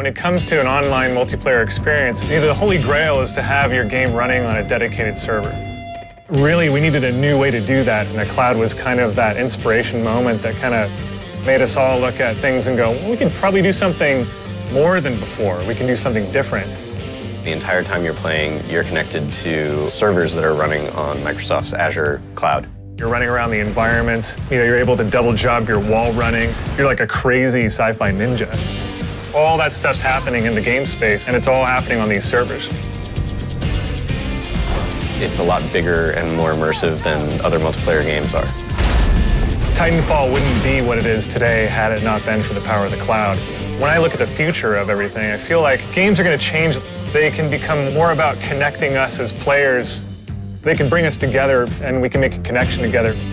When it comes to an online multiplayer experience, the holy grail is to have your game running on a dedicated server. Really, we needed a new way to do that, and the cloud was kind of that inspiration moment that kind of made us all look at things and go, well, we can probably do something more than before. We can do something different. The entire time you're playing, you're connected to servers that are running on Microsoft's Azure cloud. You're running around the environment, you're able to double job your wall running. You're like a crazy sci-fi ninja. All that stuff's happening in the game space, and it's all happening on these servers. It's a lot bigger and more immersive than other multiplayer games are. Titanfall wouldn't be what it is today had it not been for the power of the cloud. When I look at the future of everything, I feel like games are going to change. They can become more about connecting us as players. They can bring us together, and we can make a connection together.